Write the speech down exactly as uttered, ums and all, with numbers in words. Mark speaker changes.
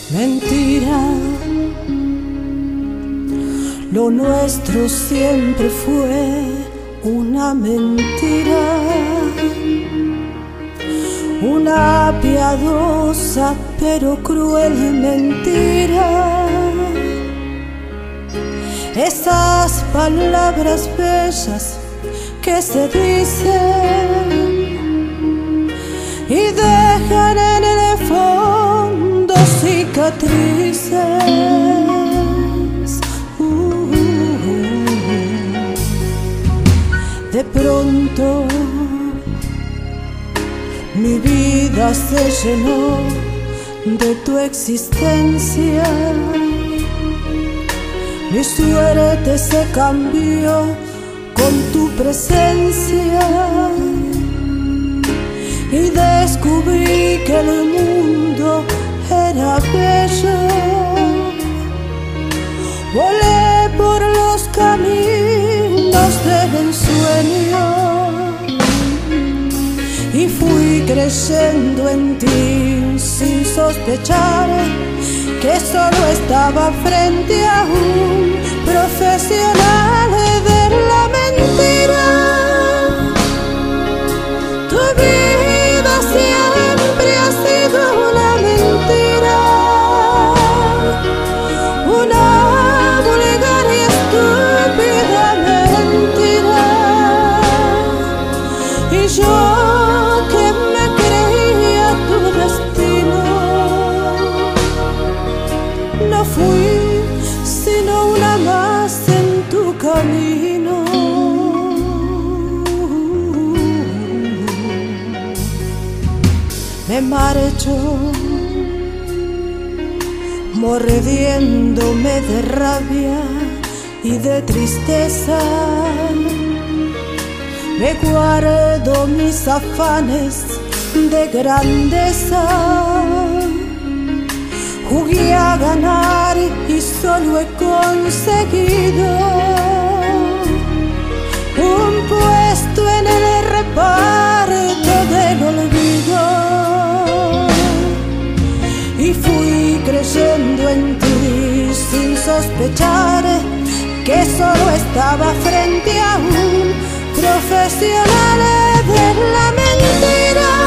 Speaker 1: Mentira, lo nuestro siempre fue una mentira, una piadosa pero cruel mentira. Esas palabras bellas que se dicen y dejan en el fondo cicatrices. Uh, uh, uh. De pronto mi vida se llenó de tu existencia. Mi suerte se cambió con tu presencia y descubrí que el mundo era bello. Volé por los caminos del ensueño y fui creyendo en ti sin sospechar que solo estaba frente a un profesional de la mentira. Tu vida siempre ha sido una mentira, una vulgar y estúpida mentira, y yo que me creía tu destino no fui sino una más en tu camino. Me marcho mordiéndome de rabia y de tristeza. Me guardo mis afanes de grandeza. Jugué a ganar y solo he conseguido un puesto en el reparto del olvido. Y fui creyendo en ti sin sospechar que solo estaba frente a un profesional de la mentira.